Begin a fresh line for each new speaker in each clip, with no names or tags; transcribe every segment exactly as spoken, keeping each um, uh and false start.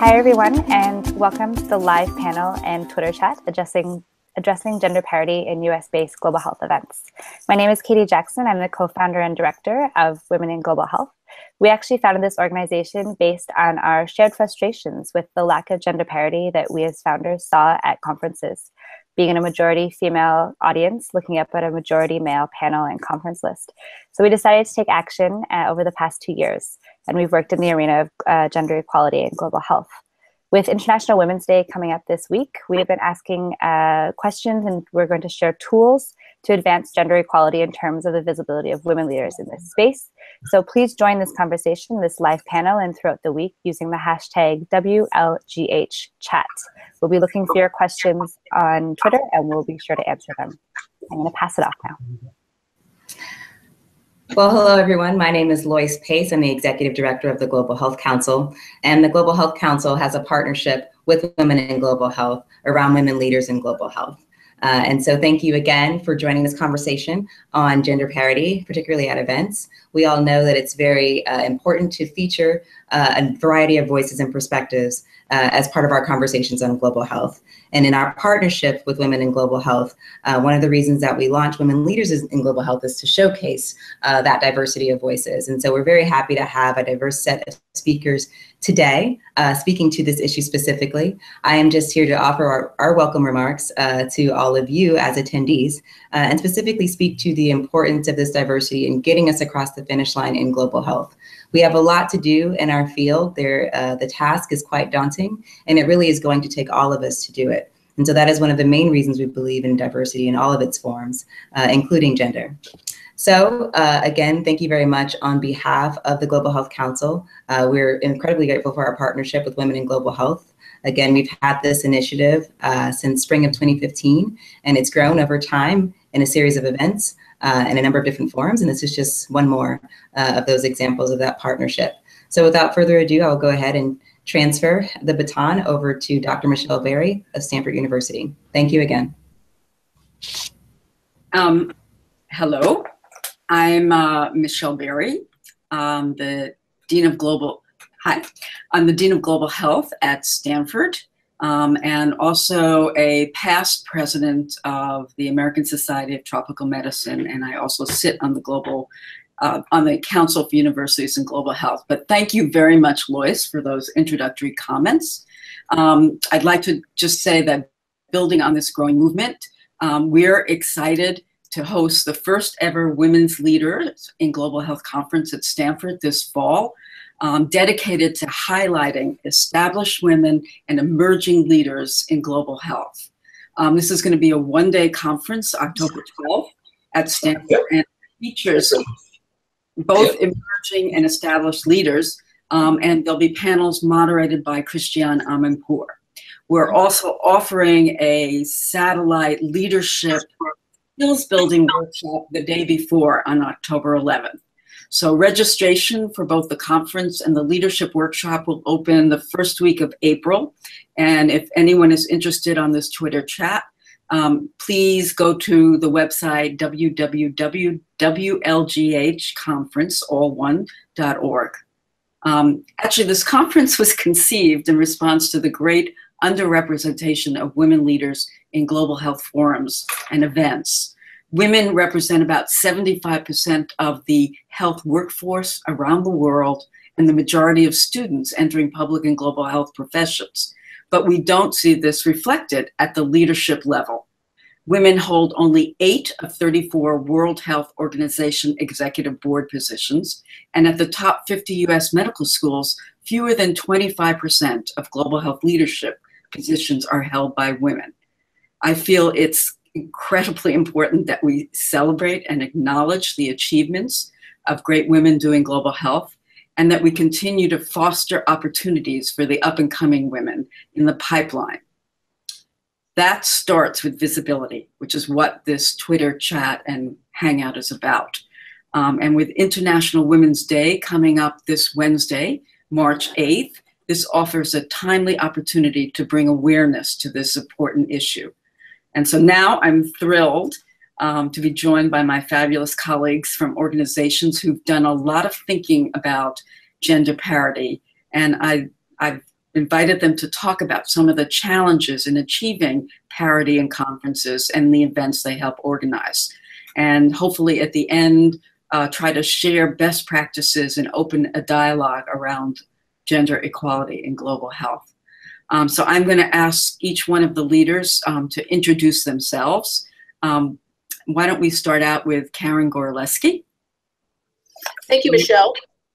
Hi, everyone, and welcome to the live panel and Twitter chat addressing, addressing gender parity in U S-based global health events. My name is Katie Jackson. I'm the co-founder and director of Women in Global Health. We actually founded this organization based on our shared frustrations with the lack of gender parity that we as founders saw at conferences, being in a majority female audience, looking up at a majority male panel and conference list. So we decided to take action uh, over the past two years, and we've worked in the arena of uh, gender equality and global health. With International Women's Day coming up this week, we have been asking uh, questions, and we're going to share tools to advance gender equality in terms of the visibility of women leaders in this space. So please join this conversation, this live panel, and throughout the week using the hashtag W L G H chat. We'll be looking for your questions on Twitter, and we'll be sure to answer them. I'm going to pass it off now.
Well, hello, everyone. My name is Loyce Pace. I'm the Executive Director of the Global Health Council. And the Global Health Council has a partnership with Women in Global Health around women leaders in global health. Uh, and so thank you again for joining this conversation on gender parity, particularly at events. We all know that it's very uh, important to feature uh, a variety of voices and perspectives uh, as part of our conversations on global health. And in our partnership with Women in Global Health, uh, one of the reasons that we launched Women Leaders in Global Health is to showcase uh, that diversity of voices. And so we're very happy to have a diverse set of speakers today, uh, speaking to this issue specifically. I am just here to offer our, our welcome remarks uh, to all of you as attendees, uh, and specifically speak to the importance of this diversity in getting us across the finish line in global health. We have a lot to do in our field. There, uh, the task is quite daunting, and it really is going to take all of us to do it. And so that is one of the main reasons we believe in diversity in all of its forms, uh, including gender. So uh, again, thank you very much on behalf of the Global Health Council. Uh, we're incredibly grateful for our partnership with Women in Global Health. Again, we've had this initiative uh, since spring of twenty fifteen, and it's grown over time in a series of events uh, in a number of different forms. And this is just one more uh, of those examples of that partnership. So without further ado, I'll go ahead and transfer the baton over to Doctor Michele Barry of Stanford University. Thank you again.
Um, hello. I'm uh, Michele Barry, um, the Dean of Global, hi, I'm the Dean of Global Health at Stanford, um, and also a past president of the American Society of Tropical Medicine, and I also sit on the global, uh, on the Council for Universities and Global Health. But thank you very much, Loyce, for those introductory comments. Um, I'd like to just say that building on this growing movement, um, we're excited to host the first ever Women's Leaders in Global Health Conference at Stanford this fall, um, dedicated to highlighting established women and emerging leaders in global health. Um, this is going to be a one-day conference, October twelfth, at Stanford, and features both emerging and established leaders, um, and there'll be panels moderated by Christiane Amanpour. We're also offering a satellite leadership skills building workshop the day before on October eleventh. So registration for both the conference and the leadership workshop will open the first week of April. And if anyone is interested on this Twitter chat, um, please go to the website w w w dot w l g h conference all one dot org. Um, actually, this conference was conceived in response to the great underrepresentation of women leaders in global health forums and events. Women represent about seventy-five percent of the health workforce around the world and the majority of students entering public and global health professions. But we don't see this reflected at the leadership level. Women hold only eight of thirty-four World Health Organization executive board positions, and at the top fifty U S medical schools, fewer than twenty-five percent of global health leadership positions are held by women. I feel it's incredibly important that we celebrate and acknowledge the achievements of great women doing global health, and that we continue to foster opportunities for the up and coming women in the pipeline. That starts with visibility, which is what this Twitter chat and hangout is about. Um, and with International Women's Day coming up this Wednesday, March eighth, this offers a timely opportunity to bring awareness to this important issue. And so now I'm thrilled um, to be joined by my fabulous colleagues from organizations who've done a lot of thinking about gender parity. And I, I've invited them to talk about some of the challenges in achieving parity in conferences and the events they help organize. And hopefully at the end, uh, try to share best practices and open a dialogue around gender equality in global health. Um, so I'm going to ask each one of the leaders um, to introduce themselves. Um, why don't we start out with Karen Goraleski?
Thank you, Michelle.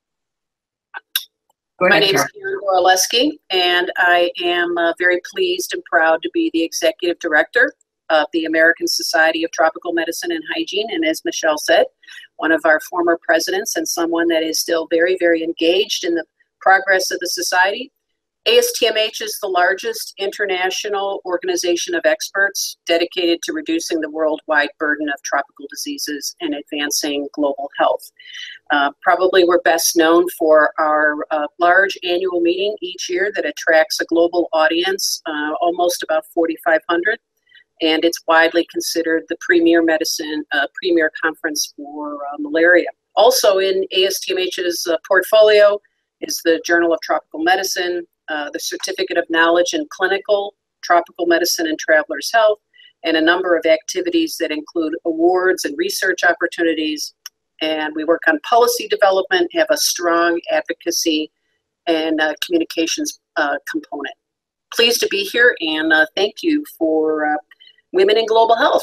Go ahead,
My name is
Karen.
Karen Goraleski, and I am uh, very pleased and proud to be the Executive Director of the American Society of Tropical Medicine and Hygiene, and as Michelle said, one of our former presidents and someone that is still very, very engaged in the progress of the society. A S T M H is the largest international organization of experts dedicated to reducing the worldwide burden of tropical diseases and advancing global health. Uh, probably we're best known for our uh, large annual meeting each year that attracts a global audience, uh, almost about forty-five hundred, and it's widely considered the premier medicine, uh, premier conference for uh, malaria. Also in A S T M H's uh, portfolio is the Journal of Tropical Medicine, uh, the Certificate of Knowledge in Clinical Tropical Medicine and Travelers Health, and a number of activities that include awards and research opportunities. And we work on policy development, have a strong advocacy and uh, communications uh, component. Pleased to be here, and uh, thank you for uh, Women in Global Health.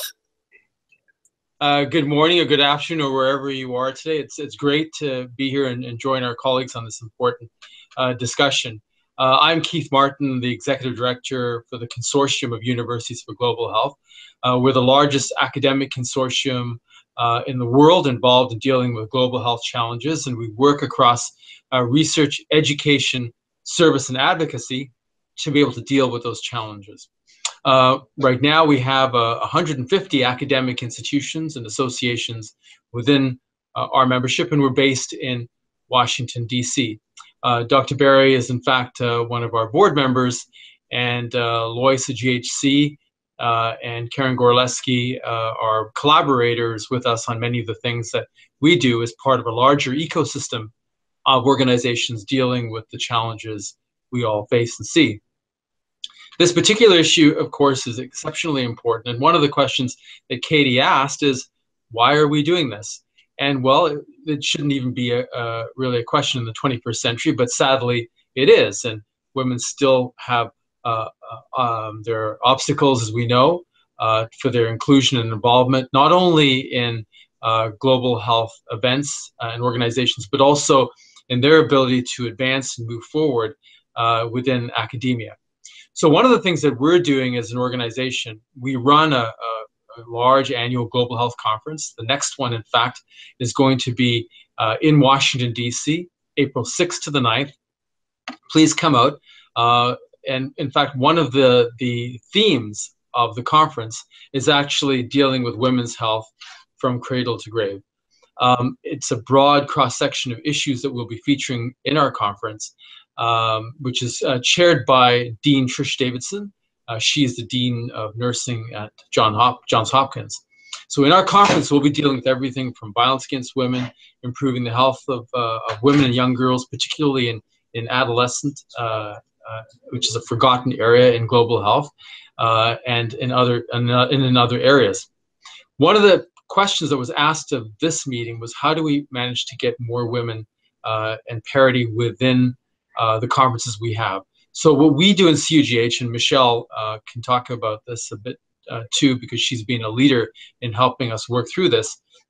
Uh, good morning or good afternoon or wherever you are today. It's, it's great to be here and, and join our colleagues on this important uh, discussion. Uh, I'm Keith Martin, the Executive Director for the Consortium of Universities for Global Health. Uh, we're the largest academic consortium uh, in the world involved in dealing with global health challenges, and we work across uh, research, education, service, and advocacy to be able to deal with those challenges. Uh, right now, we have uh, one hundred fifty academic institutions and associations within uh, our membership, and we're based in Washington, D C Uh, Doctor Barry is, in fact, uh, one of our board members, and uh, Loyce, G H C, uh, and Karen Goraleski uh, are collaborators with us on many of the things that we do as part of a larger ecosystem of organizations dealing with the challenges we all face and see. This particular issue, of course, is exceptionally important. And one of the questions that Katie asked is, why are we doing this? And well, it, it shouldn't even be a, a, really a question in the twenty-first century, but sadly it is. And women still have uh, uh, um, their obstacles, as we know, uh, for their inclusion and involvement, not only in uh, global health events uh, and organizations, but also in their ability to advance and move forward uh, within academia. So one of the things that we're doing as an organization, we run a, a, a large annual global health conference. The next one, in fact, is going to be uh, in Washington, D C, April sixth to the ninth. Please come out. Uh, and in fact, one of the, the themes of the conference is actually dealing with women's health from cradle to grave. Um, it's a broad cross-section of issues that we'll be featuring in our conference. Um, which is uh, chaired by Dean Trish Davidson. Uh, she is the Dean of Nursing at John Hop Johns Hopkins. So in our conference, we'll be dealing with everything from violence against women, improving the health of, uh, of women and young girls, particularly in, in adolescent, uh, uh, which is a forgotten area in global health, uh, and in other, and, uh, and in other areas. One of the questions that was asked of this meeting was, how do we manage to get more women uh, and parity within Uh, the conferences we have? So what we do in C U G H, and Michelle uh, can talk about this a bit uh, too, because she's been a leader in helping us work through this,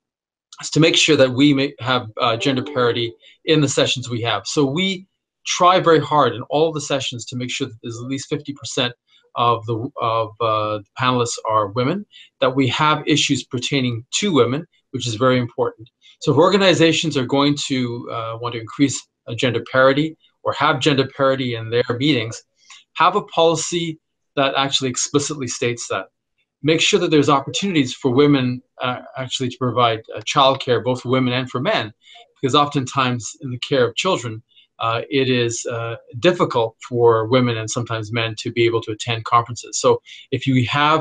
is to make sure that we may have uh, gender parity in the sessions we have. So we try very hard in all of the sessions to make sure that there's at least fifty percent of the of uh, the panelists are women, that we have issues pertaining to women, which is very important. So if organizations are going to uh, want to increase uh, gender parity, or have gender parity in their meetings, have a policy that actually explicitly states that. Make sure that there's opportunities for women uh, actually to provide uh, childcare, both for women and for men, because oftentimes in the care of children, uh, it is uh, difficult for women and sometimes men to be able to attend conferences. So if you have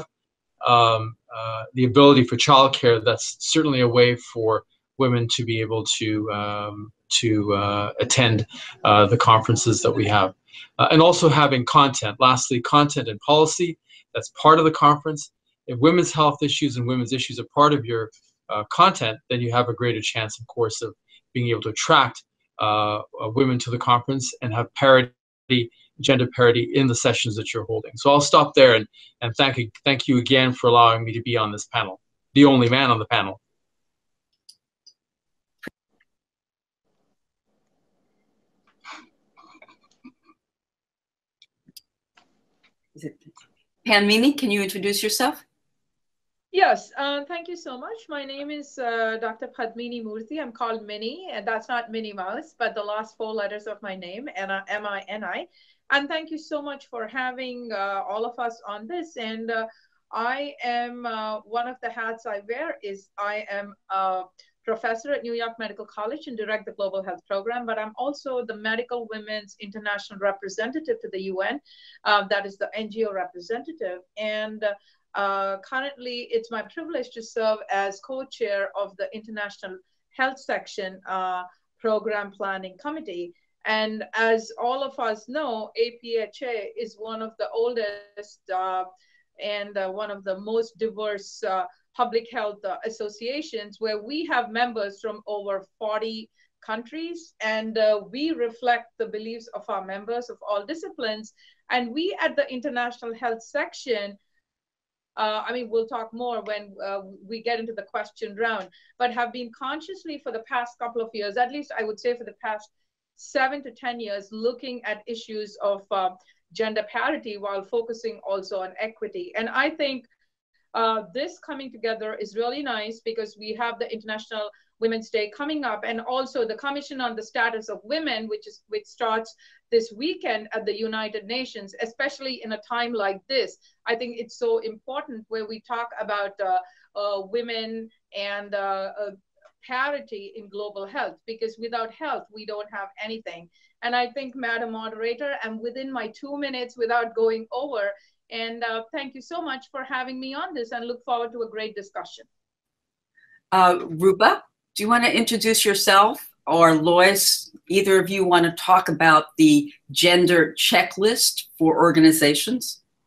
um, uh, the ability for childcare, that's certainly a way for women to be able to um, to uh, attend uh, the conferences that we have. Uh, and also having content. Lastly, content and policy. That's part of the conference. If women's health issues and women's issues are part of your uh, content, then you have a greater chance, of course, of being able to attract uh, uh, women to the conference and have parity, gender parity in the sessions that you're holding. So I'll stop there and, and thank you, thank you again for allowing me to be on this panel, the only man on the panel.
Is it Padmini, can you introduce yourself?
Yes, uh, thank you so much. My name is uh, Doctor Padmini Murthy. I'm called Minnie, and that's not Minnie Mouse, but the last four letters of my name, M I N I. And thank you so much for having uh, all of us on this. And uh, I am, uh, one of the hats I wear is I am a professor at New York Medical College and direct the Global Health Program, but I'm also the Medical Women's International Representative to the U N. Uh, that is the N G O representative. And uh, Uh, currently, it's my privilege to serve as co-chair of the International Health Section uh, Program Planning Committee. And as all of us know, A P H A is one of the oldest uh, and uh, one of the most diverse uh, public health uh, associations, where we have members from over forty countries, and uh, we reflect the beliefs of our members of all disciplines. And we at the International Health Section, Uh, I mean, we'll talk more when uh, we get into the question round, but have been consciously for the past couple of years, at least I would say for the past seven to ten years, looking at issues of uh, gender parity while focusing also on equity. And I think uh, this coming together is really nice because we have the International Women's Day coming up, and also the Commission on the Status of Women, which is which starts this weekend at the United Nations, especially in a time like this. I think it's so important where we talk about uh, uh, women and uh, uh, parity in global health, because without health, we don't have anything. And I think, Madam Moderator, I'm within my two minutes without going over. And uh, thank you so much for having me on this, and look forward to a great discussion.
Uh, Rupa, do you want to introduce yourself? Or Loyce, either of you want to talk about the gender checklist for organizations?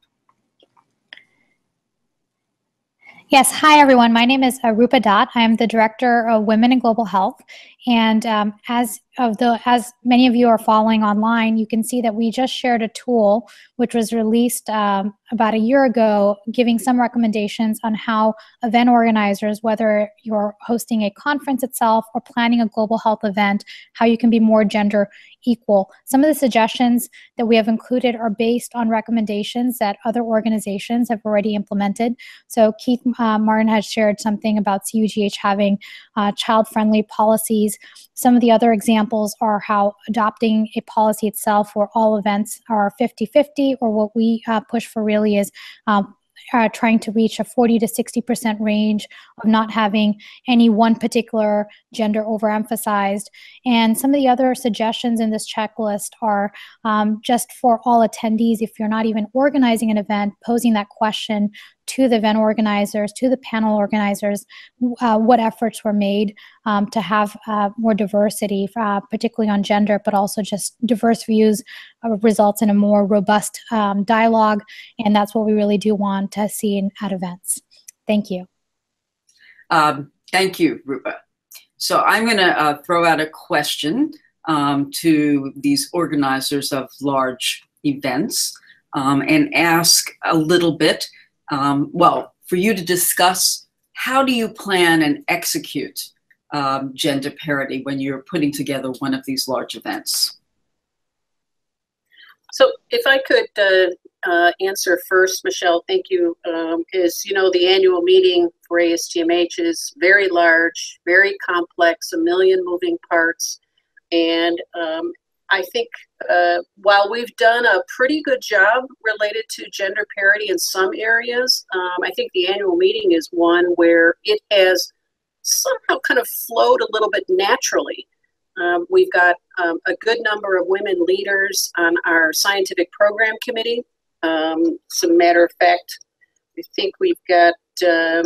Yes, hi everyone. My name is uh, Rupa Dutt. I am the Director of Women in Global Health. And um, as of the, as many of you are following online, you can see that we just shared a tool which was released um, about a year ago, giving some recommendations on how event organizers, whether you're hosting a conference itself or planning a global health event, how you can be more gender equal. Some of the suggestions that we have included are based on recommendations that other organizations have already implemented. So Keith uh, Martin has shared something about C U G H having uh, child-friendly policies. Some of the other examples are how adopting a policy itself where all events are fifty fifty, or what we uh, push for really is um, Uh, trying to reach a forty to sixty percent range of not having any one particular gender overemphasized. And some of the other suggestions in this checklist are um, just for all attendees, if you're not even organizing an event, posing that question to the event organizers, to the panel organizers, uh, what efforts were made um, to have uh, more diversity, uh, particularly on gender, but also just diverse views uh, results in a more robust um, dialogue. And that's what we really do want to see in, at events. Thank you.
Um, thank you, Rupa. So I'm going to uh, throw out a question um, to these organizers of large events um, and ask a little bit, um, well, for you to discuss, how do you plan and execute um, gender parity when you're putting together one of these large events?
So if I could uh, uh, answer first, Michelle, thank you, um, is, you know, the annual meeting for A S T M H is very large, very complex, a million moving parts. And um, I think uh, while we've done a pretty good job related to gender parity in some areas, um, I think the annual meeting is one where it has somehow kind of flowed a little bit naturally. Um, we've got um, a good number of women leaders on our scientific program committee. Um, as a matter of fact, I think we've got, um,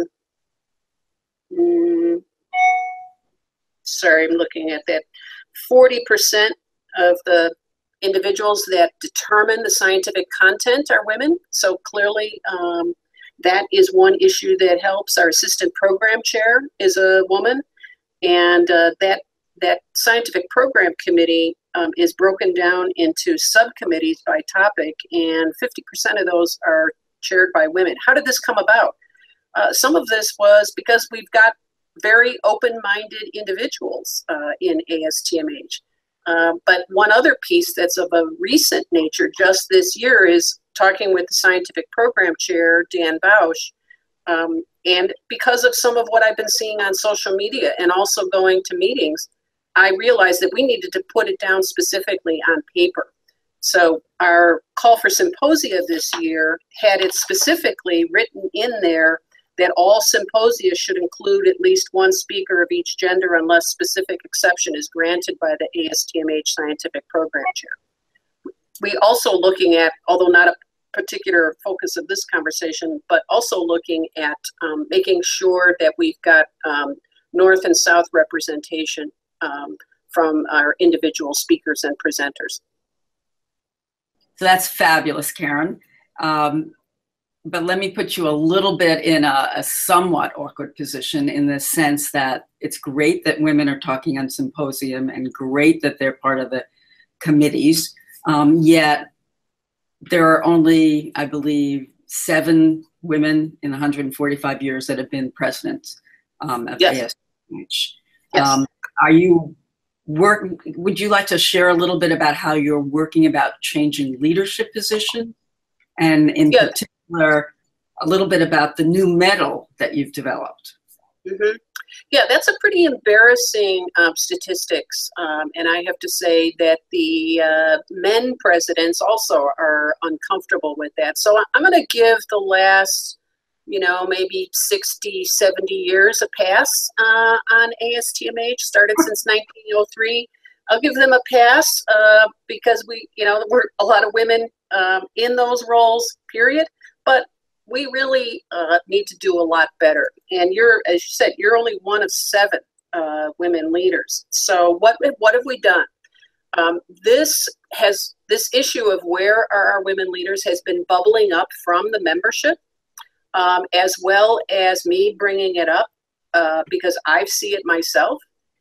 mm, sorry, I'm looking at that, forty percent of the individuals that determine the scientific content are women. So clearly um, that is one issue that helps. Our assistant program chair is a woman, and uh, that, that scientific program committee um, is broken down into subcommittees by topic, and fifty percent of those are chaired by women. How did this come about? Uh, some of this was because we've got very open-minded individuals uh, in A S T M H. Uh, but one other piece that's of a recent nature just this year is talking with the scientific program chair, Dan Bausch, um, and because of some of what I've been seeing on social media and also going to meetings, I realized that we needed to put it down specifically on paper. So our call for symposia this year had it specifically written in there that all symposia should include at least one speaker of each gender unless specific exception is granted by the A S T M H scientific program chair. We also looking at, although not a particular focus of this conversation, but also looking at um, making sure that we've got um, North and South representation um, from our individual speakers and presenters.
So that's fabulous, Karen. Um, But let me put you a little bit in a, a somewhat awkward position in the sense that it's great that women are talking on symposium and great that they're part of the committees, um, yet there are only, I believe, seven women in one hundred forty-five years that have been president um, of
yes.
A S T M H.
Yes. Um,
are you work? Would you like to share a little bit about how you're working about changing leadership positions, and in
yeah.
particular, a little bit about the new medal that you've developed?
Mm-hmm. Yeah, that's a pretty embarrassing um, statistics, um, and I have to say that the uh, men presidents also are uncomfortable with that. So I'm going to give the last, you know, maybe sixty, seventy years a pass uh, on A S T M H, started since nineteen oh three. I'll give them a pass uh, because we, you know, we're a lot of women um, in those roles, period. But we really uh, need to do a lot better. And you're, as you said, you're only one of seven uh, women leaders. So what what have we done? Um, this has this issue of where are our women leaders has been bubbling up from the membership, um, as well as me bringing it up uh, because I see it myself.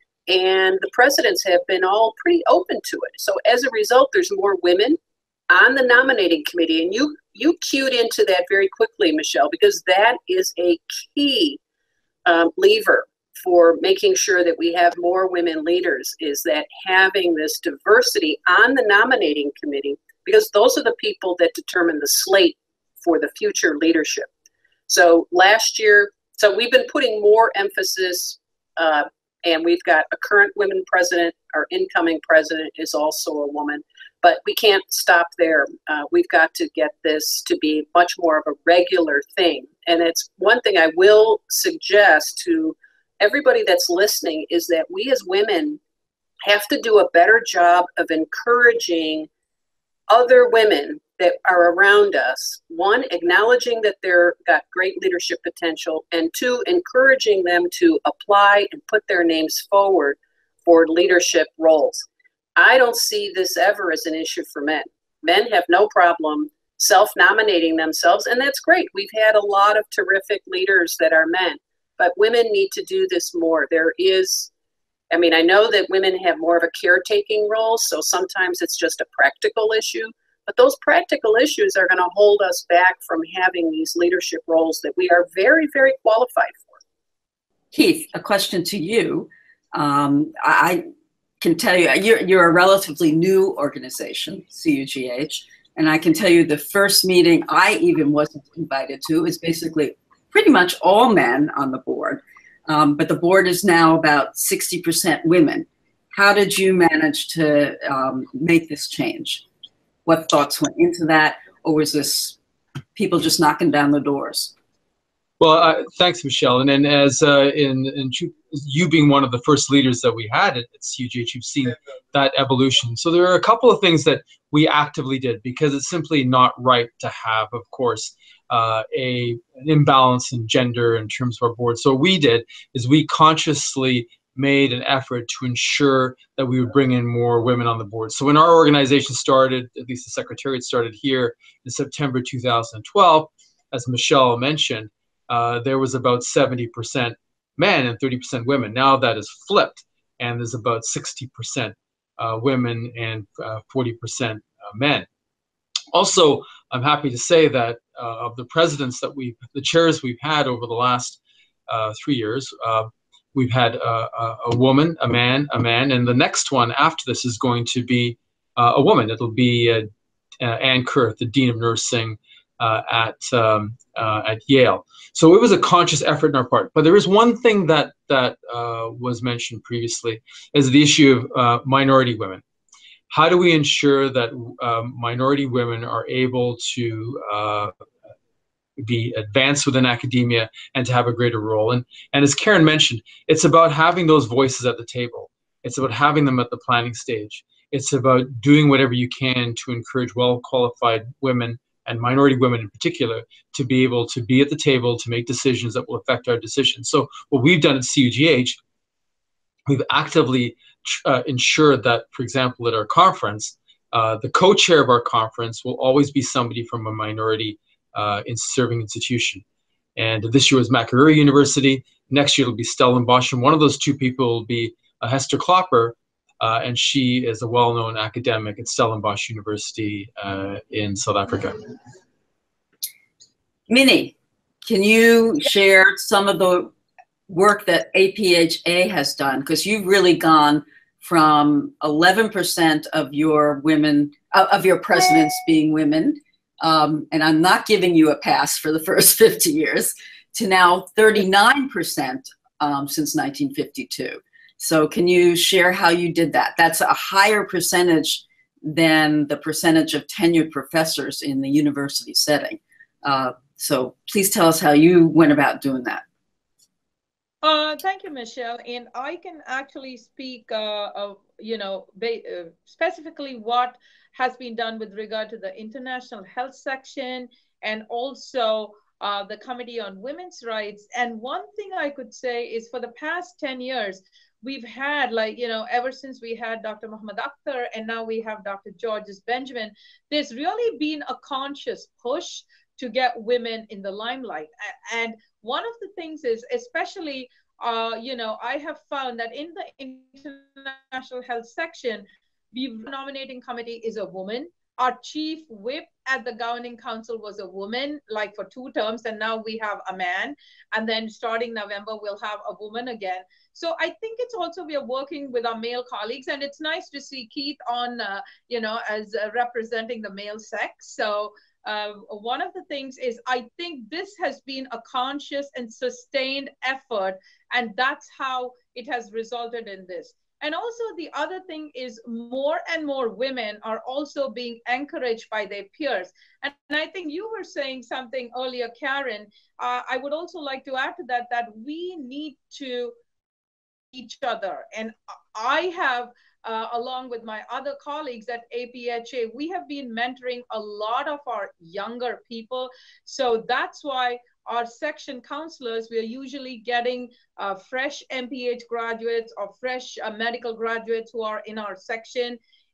And the presidents have been all pretty open to it. So as a result, there's more women on the nominating committee. And you you cued into that very quickly, Michelle, because that is a key um, lever for making sure that we have more women leaders, is that having this diversity on the nominating committee, because those are the people that determine the slate for the future leadership. So last year, so we've been putting more emphasis uh, and we've got a current women president. Our incoming president is also a woman, but we can't stop there. Uh, we've got to get this to be much more of a regular thing. And it's one thing I will suggest to everybody that's listening is that we as women have to do a better job of encouraging other women that are around us. One, acknowledging that they've got great leadership potential, and two, encouraging them to apply and put their names forward for leadership roles. I don't see this ever as an issue for men. Men have no problem self-nominating themselves, and that's great. We've had a lot of terrific leaders that are men, but women need to do this more. There is, I mean, I know that women have more of a caretaking role, so sometimes it's just a practical issue, but those practical issues are going to hold us back from having these leadership roles that we are very, very qualified for.
Keith, a question to you. Um, I can tell you, you're, you're a relatively new organization, C U G H, and I can tell you the first meeting I even wasn't invited to is basically pretty much all men on the board, um, but the board is now about sixty percent women. How did you manage to um, make this change? What thoughts went into that, or was this people just knocking down the doors?
Well, uh, thanks, Michelle. And then as uh, in, in you being one of the first leaders that we had at, at C U G H, you've seen that evolution. So there are a couple of things that we actively did, because it's simply not right to have, of course, uh, a, an imbalance in gender in terms of our board. So what we did is we consciously made an effort to ensure that we would bring in more women on the board. So when our organization started, at least the Secretariat started here in September two thousand twelve, as Michele mentioned, uh, there was about seventy percent men and thirty percent women. Now that is flipped, and there's about sixty percent uh, women and uh, forty percent uh, men. Also, I'm happy to say that uh, of the presidents that we, the chairs we've had over the last uh, three years, uh, we've had uh, a, a woman, a man, a man, and the next one after this is going to be uh, a woman. It'll be uh, uh, Ann Kurth, the Dean of Nursing uh, at um, uh, at Yale. So it was a conscious effort on our part. But there is one thing that that uh, was mentioned previously, is the issue of uh, minority women. How do we ensure that um, minority women are able to uh, be advanced within academia and to have a greater role? And, and as Karen mentioned, it's about having those voices at the table. It's about having them at the planning stage. It's about doing whatever you can to encourage well-qualified women, and minority women in particular, to be able to be at the table to make decisions that will affect our decisions. So what we've done at C U G H, we've actively uh, ensured that, for example, at our conference, uh, the co-chair of our conference will always be somebody from a minority uh, in serving institution. And this year was Makerere University. Next year it'll be Stellenbosch. And one of those two people will be uh, Hester Klopper, uh, and she is a well-known academic at Stellenbosch University uh, in South Africa.
Minnie, can you share some of the work that A P H A has done? Because you've really gone from eleven percent of your women, uh, of your presidents being women, um, and I'm not giving you a pass for the first fifty years, to now thirty-nine percent um, since nineteen fifty-two. So can you share how you did that? That's a higher percentage than the percentage of tenured professors in the university setting. Uh, so please tell us how you went about doing that.
Uh, thank you, Michele. And I can actually speak, uh, of, you know, uh, specifically what has been done with regard to the international health section, and also uh, the Committee on Women's Rights. And one thing I could say is, for the past ten years, we've had, like, you know, ever since we had Doctor Muhammad Akhtar, and now we have Doctor Georges Benjamin, there's really been a conscious push to get women in the limelight. And one of the things is, especially, uh, you know, I have found that in the international health section, the nominating committee is a woman. Our chief whip at the governing council was a woman, like for two terms, and now we have a man. And then starting November, we'll have a woman again. So I think it's also, we are working with our male colleagues, and it's nice to see Keith on, uh, you know, as uh, representing the male sex. So Uh, one of the things is, I think this has been a conscious and sustained effort, and that's how it has resulted in this. And also the other thing is, more and more women are also being encouraged by their peers. And, and I think you were saying something earlier, Karen. Uh, I would also like to add to that, that we need to each other. And I have, Uh, along with my other colleagues at A P H A, we have been mentoring a lot of our younger people. So that's why our section counselors, we are usually getting uh, fresh M P H graduates or fresh uh, medical graduates who are in our section.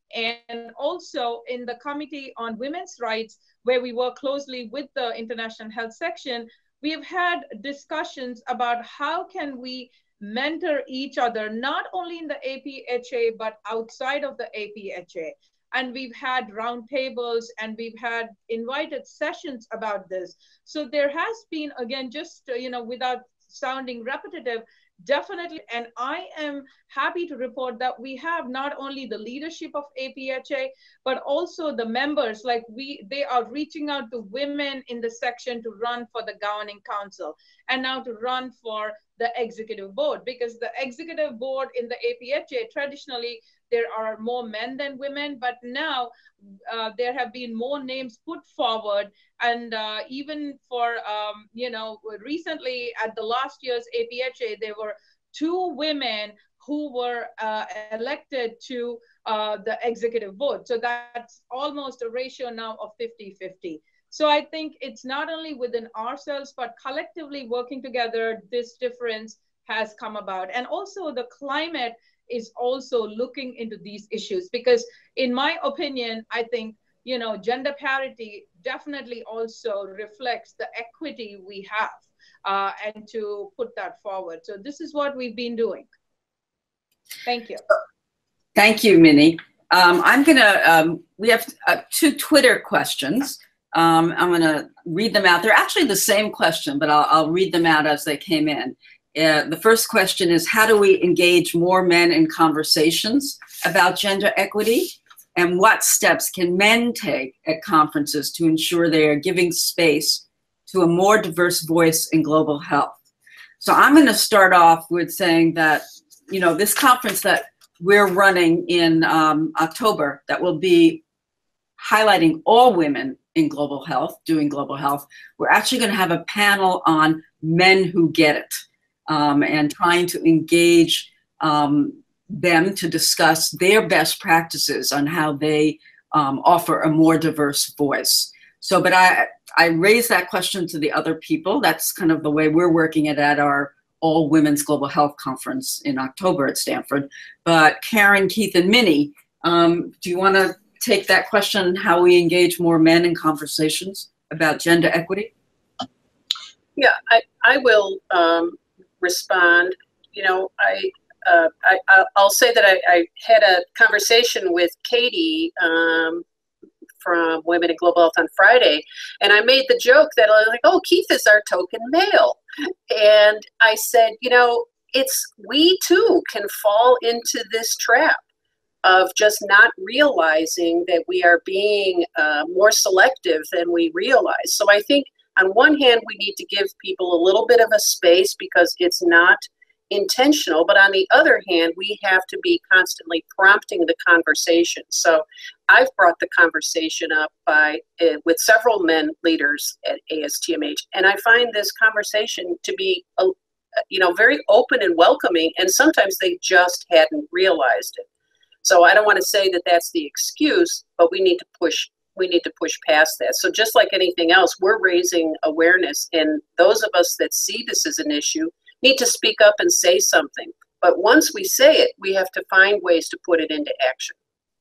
And also in the Committee on Women's Rights, where we work closely with the International Health section, we have had discussions about how can we mentor each other, not only in the A P H A, but outside of the A P H A. And we've had roundtables, and we've had invited sessions about this. So there has been, again, just, uh, you know, without sounding repetitive, definitely, and I am happy to report that we have not only the leadership of A P H A, but also the members, like we, they are reaching out to women in the section to run for the governing council, and now to run for the executive board, because the executive board in the A P H A, traditionally, there are more men than women, but now uh, there have been more names put forward. And uh, even for, um, you know, recently at the last year's A P H A, there were two women who were uh, elected to uh, the executive board. So that's almost a ratio now of fifty fifty. So I think it's not only within ourselves, but collectively working together, this difference has come about. And also the climate is also looking into these issues, because in my opinion, I think, you know, gender parity definitely also reflects the equity we have, uh, and to put that forward. So this is what we've been doing. Thank you.
Thank you, Minnie. Um, I'm gonna, um, we have uh, two Twitter questions. Um, I'm gonna read them out. They're actually the same question, but I'll, I'll read them out as they came in. Uh, the first question is, how do we engage more men in conversations about gender equity? And what steps can men take at conferences to ensure they are giving space to a more diverse voice in global health? So I'm gonna start off with saying that, you know, this conference that we're running in um, October, that will be highlighting all women in global health, doing global health, we're actually gonna have a panel on men who get it, um, and trying to engage um, them to discuss their best practices on how they um, offer a more diverse voice. So, but I, I raised that question to the other people. That's kind of the way we're working it at our All Women's Global Health Conference in October at Stanford. But Karen, Keith, and Minnie, um, do you want to take that question, how we engage more men in conversations about gender equity?
Yeah, I, I will um, respond. You know, I, uh, I, I'll say that I, I had a conversation with Katie um, from Women in Global Health on Friday, and I made the joke that I was like, oh, Keith is our token male. And I said, you know, it's, we too can fall into this trap of just not realizing that we are being uh, more selective than we realize. So I think on one hand, we need to give people a little bit of a space because it's not intentional, but on the other hand, we have to be constantly prompting the conversation. So I've brought the conversation up by uh, with several men leaders at A S T M H, and I find this conversation to be, uh, you know, very open and welcoming, and sometimes they just hadn't realized it. So I don't want to say that that's the excuse, but we need to push, we need to push past that. So just like anything else, we're raising awareness, and those of us that see this as an issue need to speak up and say something. But once we say it, we have to find ways to put it into action.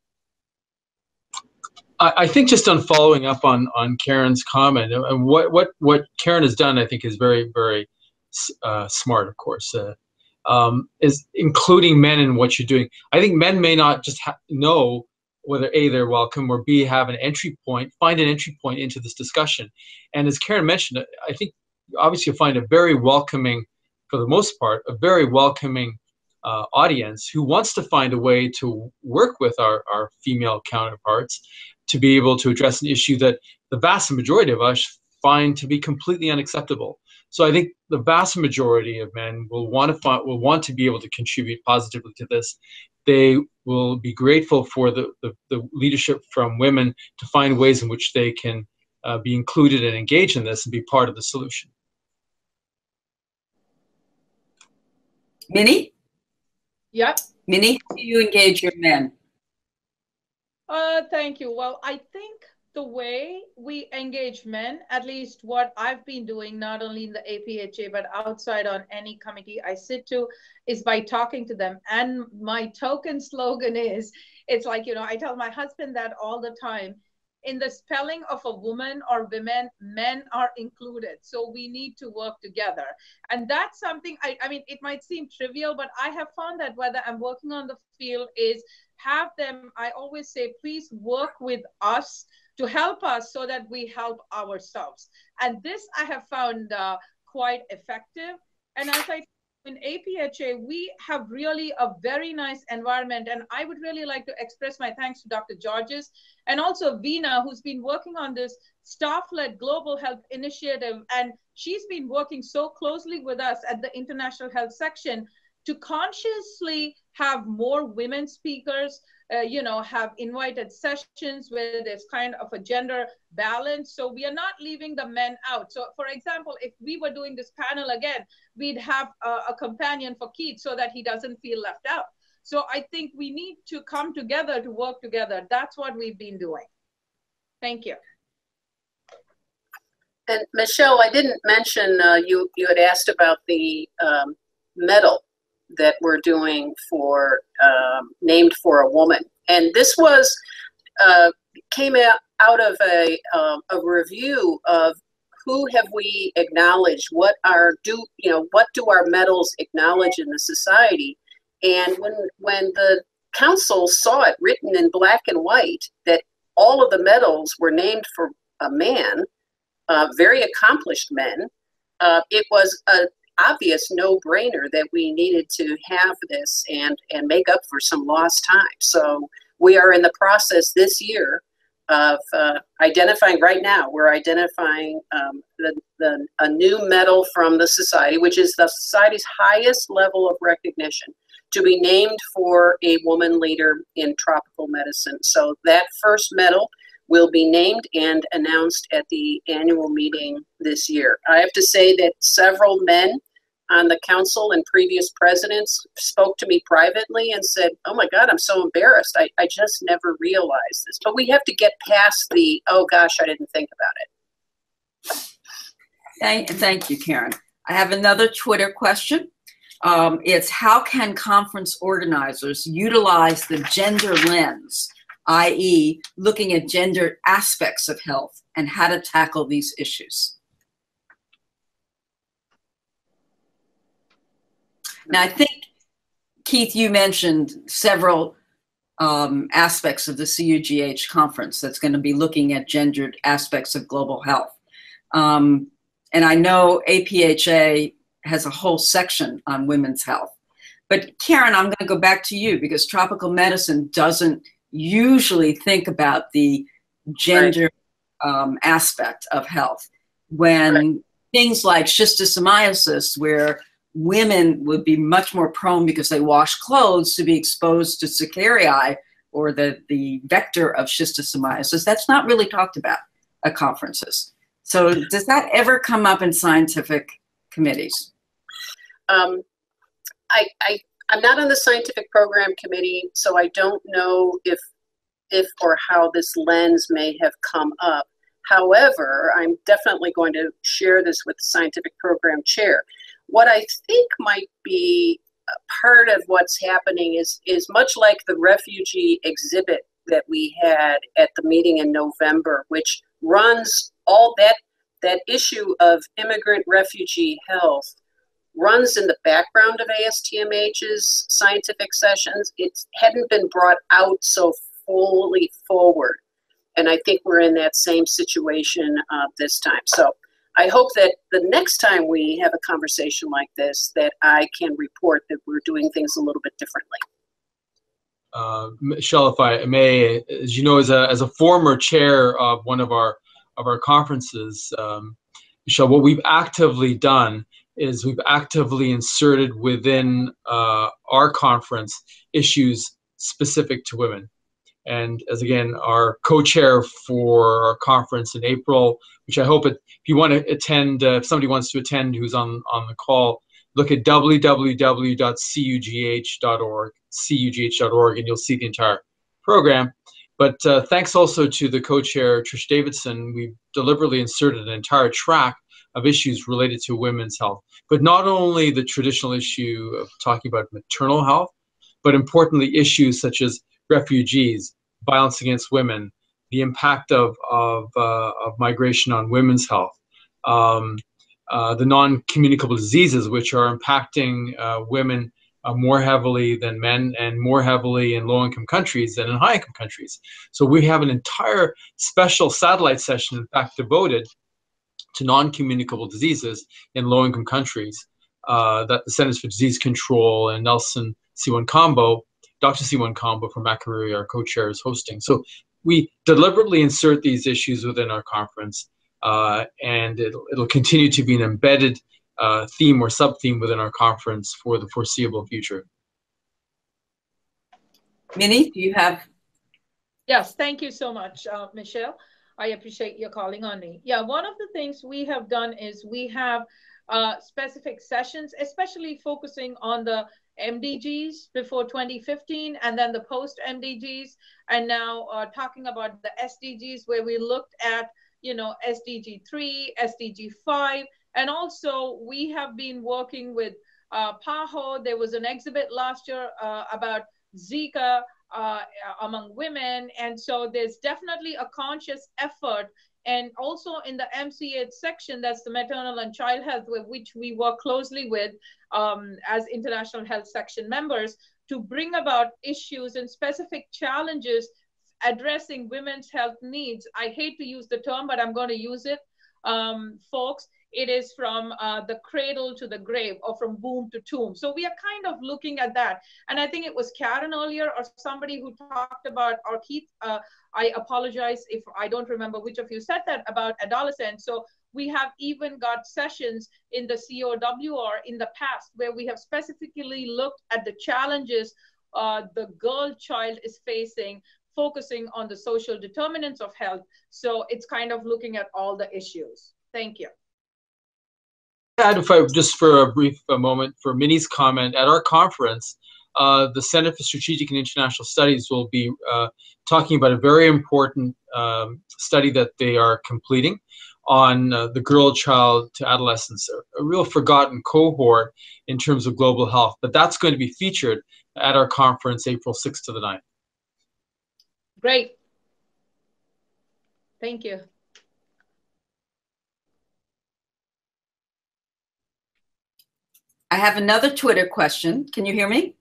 I, I think just on following up on, on Karen's comment, and what, what, what Karen has done, I think is very, very uh, smart, of course, uh, um, is including men in what you're doing. I think men may not just ha know whether A, they're welcome, or B, have an entry point, find an entry point into this discussion. And as Karen mentioned, I think obviously you'll find a very welcoming, for the most part, a very welcoming uh, audience who wants to find a way to work with our, our female counterparts to be able to address an issue that the vast majority of us find to be completely unacceptable. So I think the vast majority of men will want to find, will want to be able to contribute positively to this. They will be grateful for the, the, the leadership from women to find ways in which they can uh, be included and engage in this and be part of the solution.
Minnie?
Yep.
Minnie, how do you engage your men?
Uh, thank you. Well, I think the way we engage men, at least what I've been doing, not only in the A P H A, but outside on any committee I sit to, is by talking to them. And my token slogan is, it's like, you know, I tell my husband that all the time. In the spelling of a woman or women, men are included. So we need to work together. And that's something, I, I mean, it might seem trivial, but I have found that whether I'm working on the field is have them, I always say, please work with us to help us so that we help ourselves. And this I have found uh, quite effective. And as I in A P H A, we have really a very nice environment. And I would really like to express my thanks to Doctor Georges and also Veena, who's been working on this staff-led global health initiative. And she's been working so closely with us at the International Health section to consciously have more women speakers, uh, you know, have invited sessions where there's kind of a gender balance. So we are not leaving the men out. So for example, if we were doing this panel again, we'd have a, a companion for Keith so that he doesn't feel left out. So I think we need to come together to work together. That's what we've been doing. Thank you.
And Michelle, I didn't mention, uh, you, you had asked about the, um, medal that we're doing for, um, named for a woman. And this was, uh, came out, out of a, um, a review of who have we acknowledged, what are, do, you know, what do our medals acknowledge in the society? And when, when the council saw it written in black and white that all of the medals were named for a man, uh, very accomplished men, uh, it was an obvious no-brainer that we needed to have this and, and make up for some lost time. So we are in the process this year of uh, identifying, right now, we're identifying um, the, the, a new medal from the society, which is the society's highest level of recognition, to be named for a woman leader in tropical medicine. So that first medal will be named and announced at the annual meeting this year. I have to say that several men on the council and previous presidents spoke to me privately and said, oh my God, I'm so embarrassed. I, I just never realized this. But we have to get past the, oh gosh, I didn't think about it.
Thank, thank you, Karen. I have another Twitter question. Um, it's how can conference organizers utilize the gender lens, that is looking at gender aspects of health and how to tackle these issues? Now, I think, Keith, you mentioned several um, aspects of the C U G H conference that's going to be looking at gendered aspects of global health. Um, and I know A P H A has a whole section on women's health. But Karen, I'm going to go back to you because tropical medicine doesn't usually think about the gender right. um, aspect of health. When right. things like schistosomiasis, where women would be much more prone because they wash clothes to be exposed to Cercariae or the, the vector of schistosomiasis, that's not really talked about at conferences. So does that ever come up in scientific committees?
Um, I, I, I'm not on the scientific program committee, so I don't know if, if or how this lens may have come up. However, I'm definitely going to share this with the scientific program chair. What I think might be part of what's happening is, is much like the refugee exhibit that we had at the meeting in November, which runs all that, that issue of immigrant refugee health runs in the background of A S T M H's scientific sessions. It hadn't been brought out so fully forward. And I think we're in that same situation uh, this time. So I hope that the next time we have a conversation like this, that I can report that we're doing things a little bit differently.
Uh, Michele, if I may, as you know, as a, as a former chair of one of our, of our conferences, um, Michele, what we've actively done is we've actively inserted within uh, our conference issues specific to women. And as again, our co-chair for our conference in April, which I hope it, if you want to attend, uh, if somebody wants to attend who's on, on the call, look at w w w dot c u g h dot org, c u g h dot org, and you'll see the entire program. But uh, thanks also to the co-chair, Trish Davidson, we've deliberately inserted an entire track of issues related to women's health. But not only the traditional issue of talking about maternal health, but importantly issues such as refugees, violence against women, the impact of, of, uh, of migration on women's health, um, uh, the non-communicable diseases which are impacting uh, women uh, more heavily than men and more heavily in low-income countries than in high-income countries. So we have an entire special satellite session, in fact, devoted to non-communicable diseases in low-income countries uh, that the Centers for Disease Control and Nelson Siwan-Combo, Doctor Siwan-Combo from Makariri, our co-chair, is hosting. So we deliberately insert these issues within our conference, uh, and it'll, it'll continue to be an embedded uh, theme or sub-theme within our conference for the foreseeable future.
Minnie, do you have?
Yes, thank you so much, uh, Michele. I appreciate your calling on me. Yeah, one of the things we have done is we have uh, specific sessions, especially focusing on the M D Gs before twenty fifteen and then the post M D Gs, and now uh, talking about the S D Gs where we looked at, you know, S D G three, S D G five, and also we have been working with uh, PAHO. There was an exhibit last year uh, about Zika uh, among women. And so there's definitely a conscious effort. And also in the M C H section, that's the maternal and child health, with which we work closely with um, as international health section members, to bring about issues and specific challenges addressing women's health needs. I hate to use the term, but I'm going to use it, um, folks. It is from uh, the cradle to the grave, or from womb to tomb. So we are kind of looking at that. And I think it was Karen earlier, or somebody who talked about, or Keith, uh, I apologize if I don't remember which of you said that, about adolescents. So we have even got sessions in the C O W R in the past where we have specifically looked at the challenges uh, the girl child is facing, focusing on the social determinants of health. So it's kind of looking at all the issues. Thank you.
Add, if I just for a brief a moment for Minnie's comment, at our conference, uh, the Center for Strategic and International Studies will be uh, talking about a very important um, study that they are completing on uh, the girl child to adolescence, a, a real forgotten cohort in terms of global health. But that's going to be featured at our conference April sixth to the ninth.
Great. Thank you.
I have another Twitter question. Can you hear me?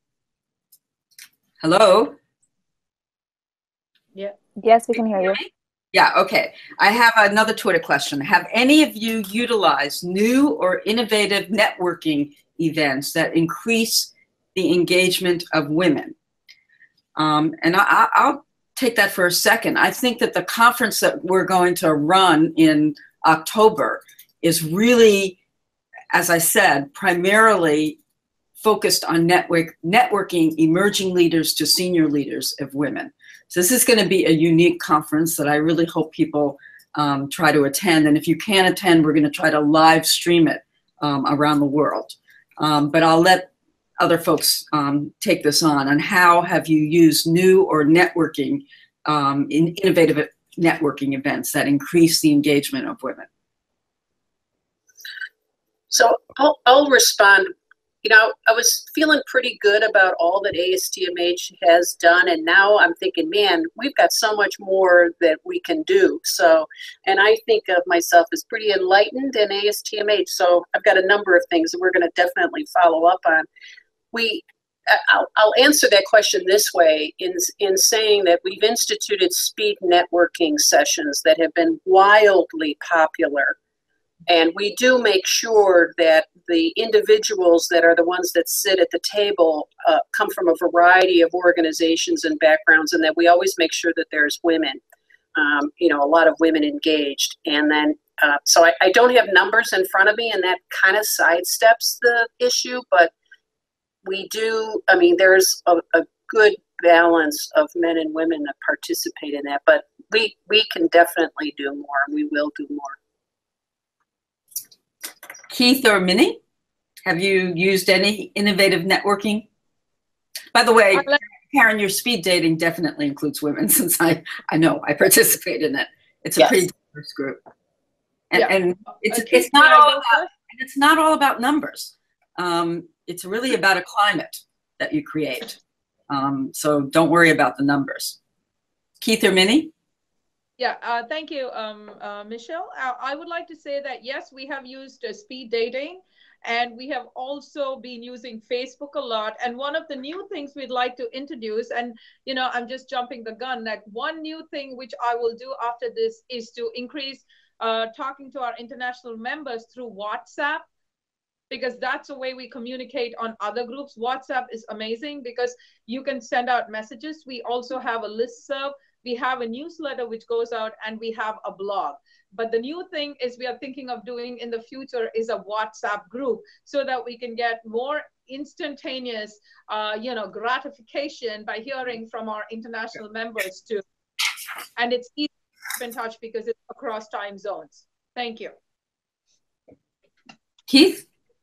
Hello?
Yeah.
Yes, we can hear you.
Yeah, okay. I have another Twitter question. Have any of you utilized new or innovative networking events that increase the engagement of women? Um, and I, I'll take that for a second. I think that the conference that we're going to run in October is really, as I said, primarily focused on network, networking emerging leaders to senior leaders of women. So this is going to be a unique conference that I really hope people um, try to attend. And if you can't attend, we're going to try to live stream it um, around the world. Um, but I'll let other folks um, take this on. And how have you used new or networking, um, in innovative networking events that increase the engagement of women?
So I'll, I'll respond. You know, I was feeling pretty good about all that A S T M H has done, and now I'm thinking, man, we've got so much more that we can do. So, and I think of myself as pretty enlightened in A S T M H, so I've got a number of things that we're going to definitely follow up on. We, I'll, I'll answer that question this way, in, in saying that we've instituted speed networking sessions that have been wildly popular. And we do make sure that the individuals that are the ones that sit at the table uh, come from a variety of organizations and backgrounds, and that we always make sure that there's women, um, you know, a lot of women engaged. And then, uh, so I, I don't have numbers in front of me, and that kind of sidesteps the issue, but we do, I mean, there's a, a good balance of men and women that participate in that, but we, we can definitely do more, and we will do more.
Keith or Minnie, have you used any innovative networking? By the way, Karen, your speed dating definitely includes women, since I, I know I participate in it. It's a yes. pretty diverse group. And, yeah. and it's, okay. it's, not all about, it's not all about numbers. Um, it's really about a climate that you create. Um, so don't worry about the numbers. Keith or Minnie?
Yeah, uh, thank you, um, uh, Michelle. Uh, I would like to say that, yes, we have used uh, speed dating, and we have also been using Facebook a lot. And one of the new things we'd like to introduce, and, you know, I'm just jumping the gun, that one new thing which I will do after this is to increase uh, talking to our international members through WhatsApp, because that's the way we communicate on other groups. WhatsApp is amazing because you can send out messages. We also have a listserv. We have a newsletter which goes out, and we have a blog. But the new thing is we are thinking of doing in the future is a WhatsApp group, so that we can get more instantaneous, uh, you know, gratification by hearing from our international members too. And it's easy to keep in touch because it's across time zones. Thank you.
Keith?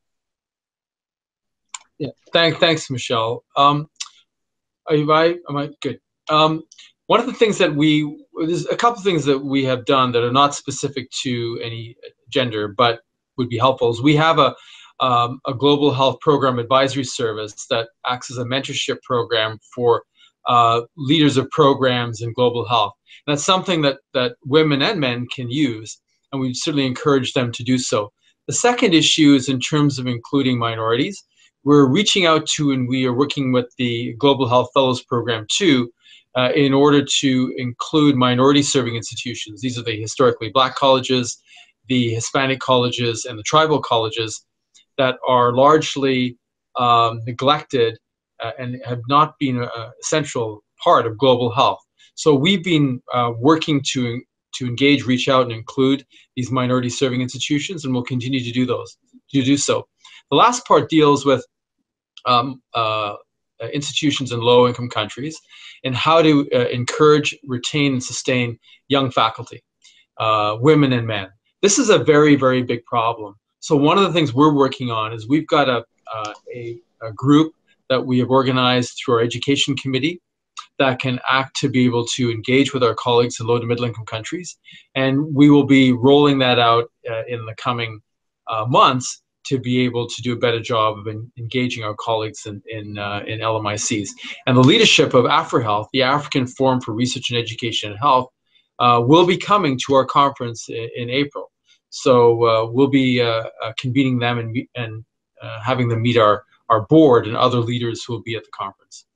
Yeah, thank, thanks, Michelle. Um, are you right? Am I good? Um, One of the things that we, there's a couple of things that we have done that are not specific to any gender, but would be helpful, is we have a, um, a global health program advisory service that acts as a mentorship program for uh, leaders of programs in global health. And that's something that, that women and men can use, and we certainly encourage them to do so. The second issue is in terms of including minorities. We're reaching out to, and we are working with the Global Health Fellows Program too, uh, in order to include minority serving institutions. These are the historically Black colleges, the Hispanic colleges, and the tribal colleges that are largely um, neglected uh, and have not been a, a central part of global health. So we've been uh, working to, to engage, reach out, and include these minority serving institutions, and we'll continue to do those, to do so. The last part deals with um, uh, institutions in low-income countries and how to uh, encourage, retain, and sustain young faculty, uh, women and men. This is a very, very big problem. So one of the things we're working on is we've got a, uh, a, a group that we have organized through our education committee that can act to be able to engage with our colleagues in low to middle income countries. And we will be rolling that out uh, in the coming uh, months to be able to do a better job of en engaging our colleagues in, in, uh, in L M I Cs. And the leadership of AfriHealth, the African Forum for Research and Education and Health, uh, will be coming to our conference in, in April. So uh, we'll be uh, uh, convening them and, and uh, having them meet our, our board and other leaders who will be at the conference.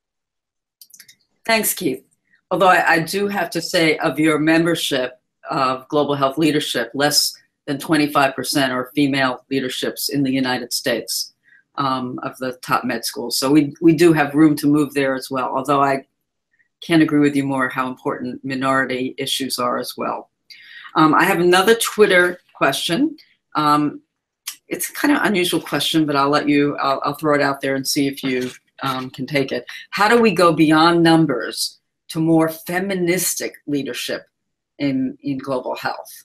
Thanks, Keith. Although I, I do have to say, of your membership of Global Health Leadership, less than twenty-five percent are female leaderships in the United States um, of the top med schools. So we, we do have room to move there as well, although I can't agree with you more how important minority issues are as well. Um, I have another Twitter question. Um, it's kind of an unusual question, but I'll let you, I'll, I'll throw it out there and see if you um, can take it. How do we go beyond numbers to more feministic leadership in, in global health?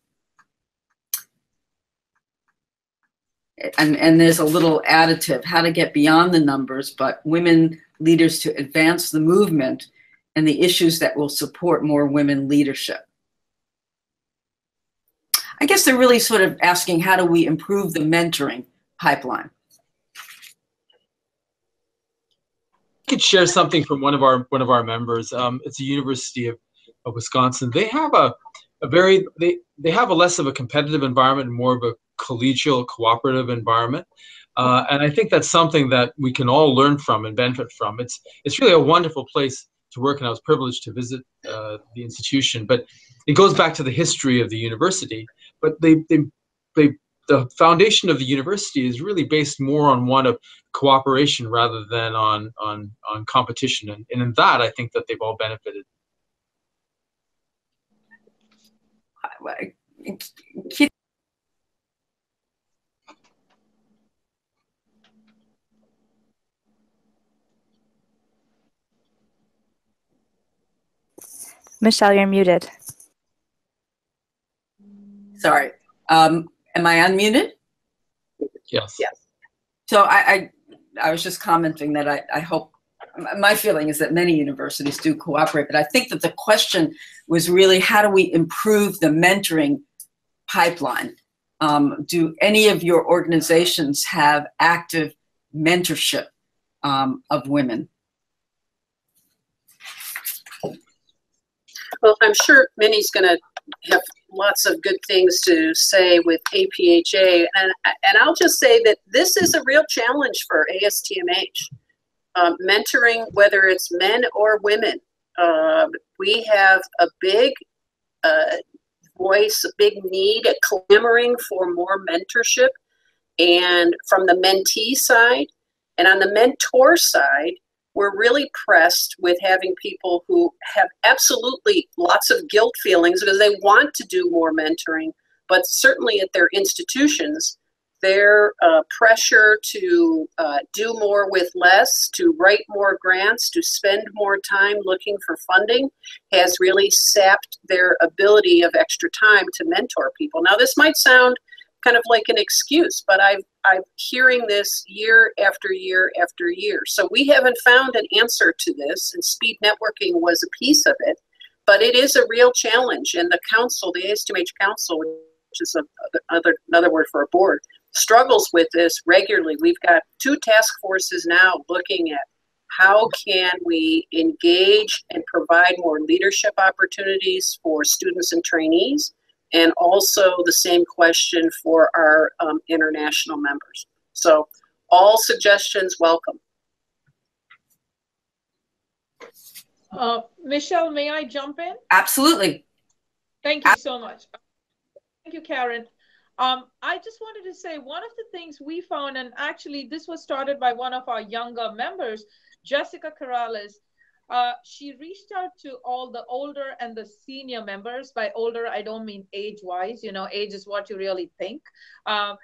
And, and there's a little additive, how to get beyond the numbers, but women leaders to advance the movement and the issues that will support more women leadership. I guess they're really sort of asking, how do we improve the mentoring pipeline?
I could share something from one of our one of our members. Um, it's the University of, of Wisconsin. They have a, a very they they have a less of a competitive environment and more of a collegial, cooperative environment. Uh, and I think that's something that we can all learn from and benefit from. It's it's really a wonderful place to work, and I was privileged to visit uh, the institution. But it goes back to the history of the university. But they, they, they, the foundation of the university is really based more on one of cooperation rather than on, on, on competition. And, and in that, I think that they've all benefited.
Michelle, you're muted.
Sorry. Um, am I unmuted?
Yes.
Yes. So I, I, I was just commenting that I, I hope, my feeling is that many universities do cooperate, but I think that the question was really, how do we improve the mentoring pipeline? Um, do any of your organizations have active mentorship um, of women?
Well, I'm sure Minnie's going to have lots of good things to say with A P H A, and, and I'll just say that this is a real challenge for A S T M H. Um, mentoring, whether it's men or women, uh, we have a big uh, voice, a big need, a clamoring for more mentorship, and from the mentee side, and on the mentor side, we're really pressed with having people who have absolutely lots of guilt feelings because they want to do more mentoring, but certainly at their institutions, their uh, pressure to uh, do more with less, to write more grants, to spend more time looking for funding has really sapped their ability of extra time to mentor people. Now, this might sound kind of like an excuse, but I've, I'm hearing this year after year after year. So we haven't found an answer to this, and speed networking was a piece of it, but it is a real challenge. And the council, the A S T M H Council, which is a, other, another word for a board, struggles with this regularly. We've got two task forces now looking at how can we engage and provide more leadership opportunities for students and trainees, and also the same question for our um, international members. So all suggestions welcome.
Uh, Michele, may I jump in?
Absolutely.
Thank you so much. Thank you, Karen. Um, I just wanted to say one of the things we found, and actually this was started by one of our younger members, Jessica Corrales. Uh, she reached out to all the older and the senior members. By older, I don't mean age-wise. You know, age is what you really think. Um,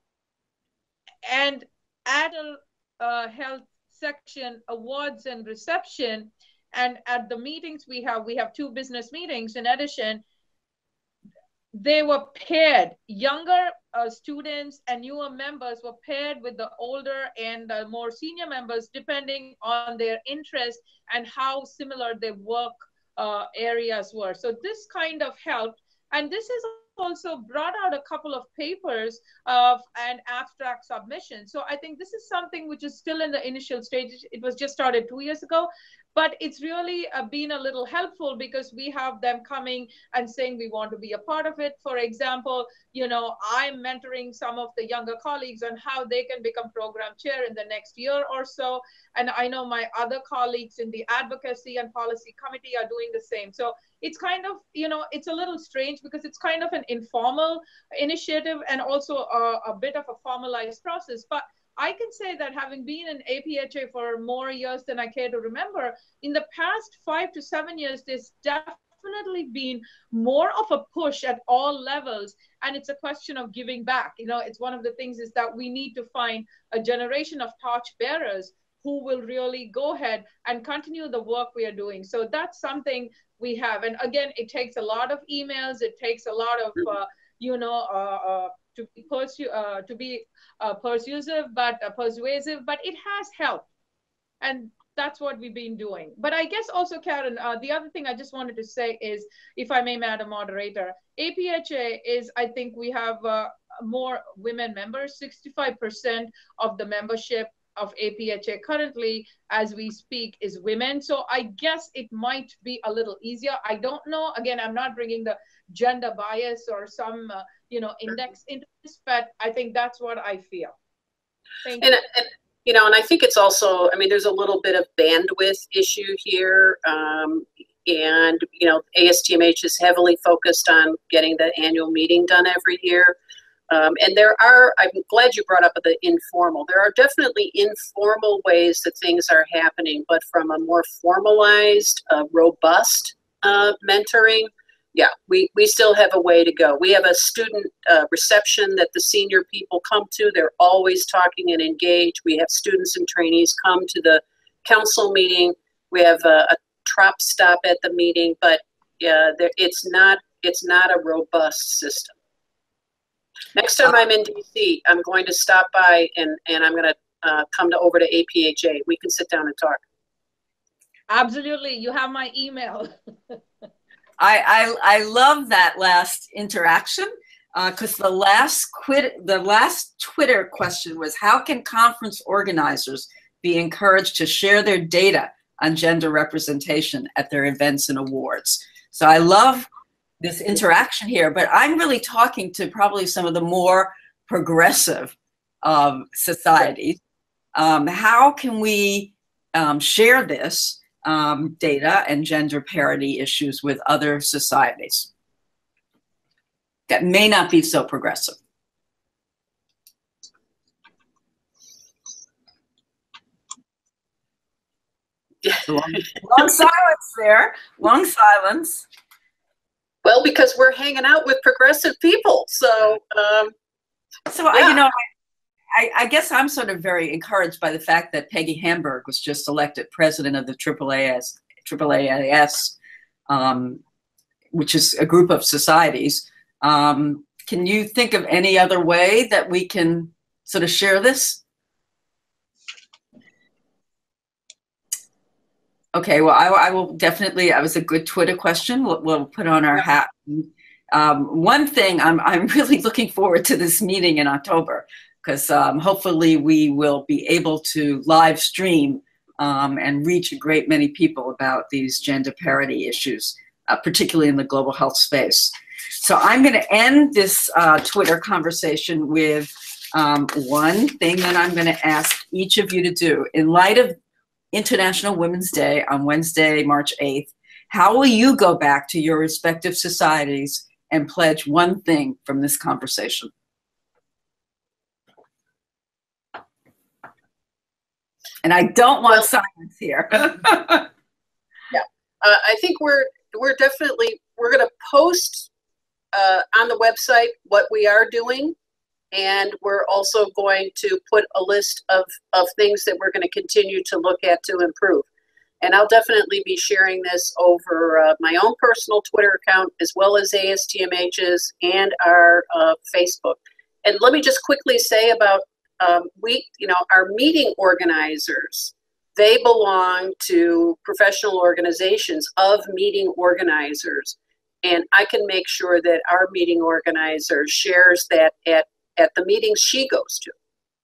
and at a uh, health section, awards and reception, and at the meetings we have, we have two business meetings in addition, they were paired. Younger uh, students and newer members were paired with the older and uh, more senior members, depending on their interest and how similar their work uh, areas were. So this kind of helped. And this has also brought out a couple of papers of and abstract submissions. So I think this is something which is still in the initial stages. It was just started two years ago. But it's really uh, been a little helpful because we have them coming and saying we want to be a part of it. For example, you know, I'm mentoring some of the younger colleagues on how they can become program chair in the next year or so. And I know my other colleagues in the advocacy and policy committee are doing the same. So it's kind of, you know, it's a little strange because it's kind of an informal initiative and also a, a bit of a formalized process. But I can say that having been in A P H A for more years than I care to remember, in the past five to seven years, there's definitely been more of a push at all levels. And it's a question of giving back. You know, it's one of the things is that we need to find a generation of torch bearers who will really go ahead and continue the work we are doing. So that's something we have. And again, it takes a lot of emails. It takes a lot of, uh, you know, uh, uh, to be, persu uh, to be uh, persuasive, but uh, persuasive, but it has helped. And that's what we've been doing. But I guess also, Karen, uh, the other thing I just wanted to say is, if I may, Madam Moderator, A P H A is, I think we have uh, more women members, sixty-five percent of the membership of A P H A currently, as we speak, is women. So I guess it might be a little easier. I don't know. Again, I'm not bringing the gender bias or some, uh, you know, index into this, but I think that's what I feel. Thank
and,
you.
And, you know, and I think it's also, I mean, there's a little bit of bandwidth issue here. Um, and, you know, A S T M H is heavily focused on getting the annual meeting done every year. Um, and there are, I'm glad you brought up the informal. There are definitely informal ways that things are happening, but from a more formalized, uh, robust uh, mentoring, yeah, we, we still have a way to go. We have a student uh, reception that the senior people come to. They're always talking and engaged. We have students and trainees come to the council meeting. We have a, a trop stop at the meeting, but yeah, there, it's not it's not a robust system. Next time I'm in D C, I'm going to stop by and, and I'm going to uh, come to over to A P H A. We can sit down and talk.
Absolutely. You have my email.
I, I, I love that last interaction because uh, the last quit, the last Twitter question was, how can conference organizers be encouraged to share their data on gender representation at their events and awards? So I love this interaction here, but I'm really talking to probably some of the more progressive um, societies. Um, how can we um, share this um, data and gender parity issues with other societies that may not be so progressive? long, long silence there, long silence.
Well, because we're hanging out with progressive people. So, um,
so
yeah.
I, you know, I, I guess I'm sort of very encouraged by the fact that Peggy Hamburg was just elected president of the triple A S, triple A S, um, which is a group of societies. Um, can you think of any other way that we can sort of share this? Okay, well, I, I will definitely, that was a good Twitter question. We'll, we'll put on our hat and um, one thing, I'm, I'm really looking forward to this meeting in October, because um, hopefully we will be able to live stream um, and reach a great many people about these gender parity issues, uh, particularly in the global health space. So I'm going to end this uh, Twitter conversation with um, one thing that I'm going to ask each of you to do. In light of International Women's Day on Wednesday, March eighth, how will you go back to your respective societies and pledge one thing from this conversation? And I don't want well, silence here.
Yeah, uh, I think we're we're definitely we're going to post uh, on the website what we are doing, and we're also going to put a list of of things that we're going to continue to look at to improve. And I'll definitely be sharing this over uh, my own personal Twitter account, as well as A S T M H's and our uh, Facebook. And let me just quickly say about Um, we, you know, our meeting organizers, they belong to professional organizations of meeting organizers. And I can make sure that our meeting organizer shares that at, at the meetings she goes to.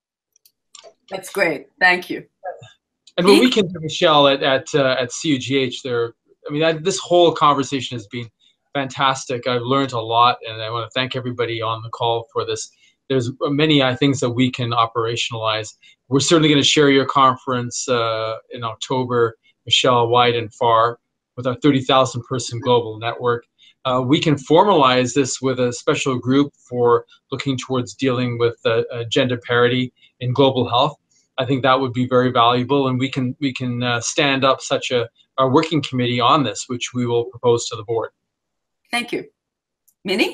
That's great. Thank you.
And what we can do, Michelle, at, at, uh, at C U G H, there, I mean, that, this whole conversation has been fantastic. I've learned a lot, and I want to thank everybody on the call for this. There's many uh, things that we can operationalize. We're certainly going to share your conference uh, in October, Michelle, wide and far, with our thirty thousand person global network. Uh, we can formalize this with a special group for looking towards dealing with uh, uh, gender parity in global health. I think that would be very valuable, and we can we can uh, stand up such a, a working committee on this, which we will propose to the board.
Thank you. Minnie?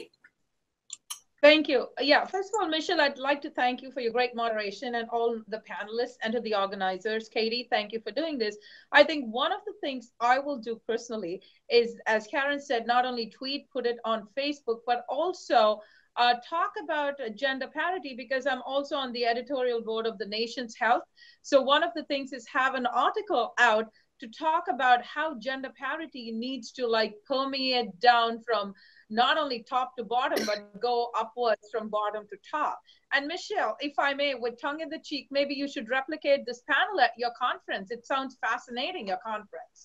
Thank you. Yeah, first of all, Michelle, I'd like to thank you for your great moderation and all the panelists and to the organizers. Katie, thank you for doing this. I think one of the things I will do personally is, as Karen said, not only tweet, put it on Facebook, but also uh, talk about gender parity, because I'm also on the editorial board of the Nation's Health. So one of the things is have an article out to talk about how gender parity needs to like permeate down from not only top to bottom, but go upwards from bottom to top. And Michelle, if I may, with tongue in the cheek, maybe you should replicate this panel at your conference. It sounds fascinating, your conference.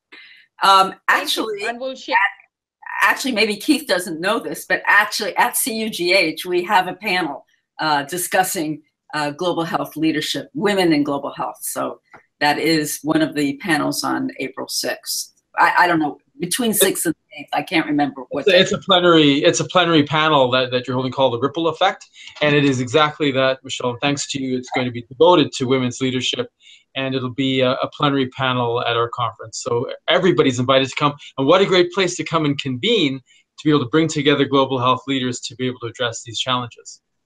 Um, actually,
and we'll share.
Actually, maybe Keith doesn't know this, but actually at C U G H, we have a panel uh, discussing uh, global health leadership, women in global health. So that is one of the panels on April sixth. I, I don't know, between sixth and eighth, I can't remember what.
It's, it's a plenary. It's a plenary panel that, that you're holding called the Ripple Effect, and it is exactly that, Michelle. And thanks to you, it's going to be devoted to women's leadership, and it'll be a, a plenary panel at our conference. So everybody's invited to come, and what a great place to come and convene to be able to bring together global health leaders to be able to address these challenges.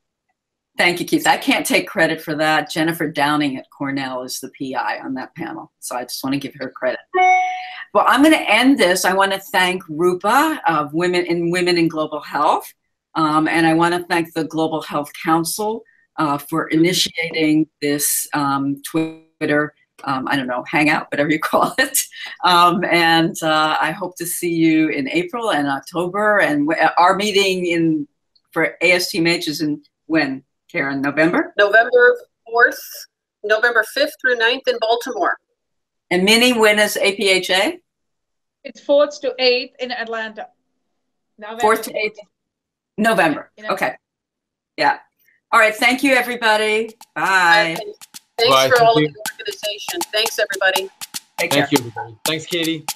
Thank you, Keith. I can't take credit for that. Jennifer Downing at Cornell is the P I on that panel, so I just want to give her credit. Well, I'm going to end this. I want to thank Rupa of Women in Women in Global Health, um, and I want to thank the Global Health Council uh, for initiating this um, Twitter, um, I don't know, hangout, whatever you call it. Um, and uh, I hope to see you in April and October. And our meeting in for A S T M H is in when, Karen? November?
November fourth, November fifth through ninth in Baltimore.
And Minnie, when is A P H A?
It's fourth to eighth in Atlanta. November.
Fourth to eighth. November. Okay. Yeah. All right. Thank you, everybody. Bye.
Thanks
Bye.
for
Thank
all
you.
of the organization. Thanks, everybody.
Take
Thank
care.
you, everybody. Thanks, Katie.